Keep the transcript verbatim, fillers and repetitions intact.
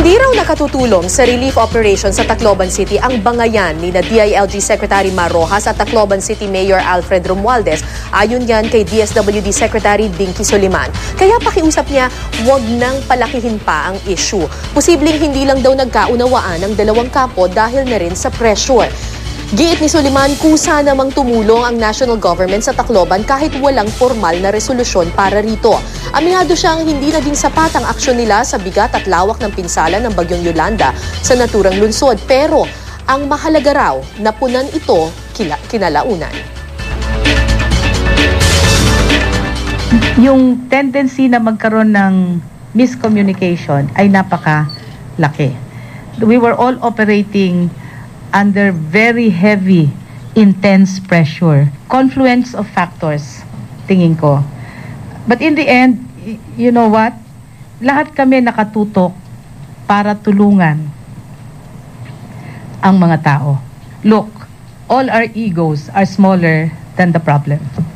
Hindi raw nakatutulong sa relief operation sa Tacloban City ang bangayan ni na D I L G Secretary Mar Rojas at Tacloban City Mayor Alfred Romualdez. Ayon yan kay D S W D Secretary Dinky Soliman. Kaya pakiusap niya, huwag nang palakihin pa ang issue. Posibleng hindi lang daw nagkaunawaan ang dalawang kampo dahil na rin sa pressure. Giit ni Soliman, kusa namang tumulong ang national government sa Tacloban kahit walang formal na resolusyon para rito. Aminado siyang hindi naging sapat ang aksyon nila sa bigat at lawak ng pinsala ng Bagyong Yolanda sa naturang lungsod. Pero ang mahalaga raw, napunan ito kila, kinalaunan. Yung tendency na magkaroon ng miscommunication ay napakalaki. We were all operating under very heavy, intense pressure. Confluence of factors, tingin ko. But in the end, you know what? Lahat kami nakatutok para tulungan ang mga tao. Look, all our egos are smaller than the problem.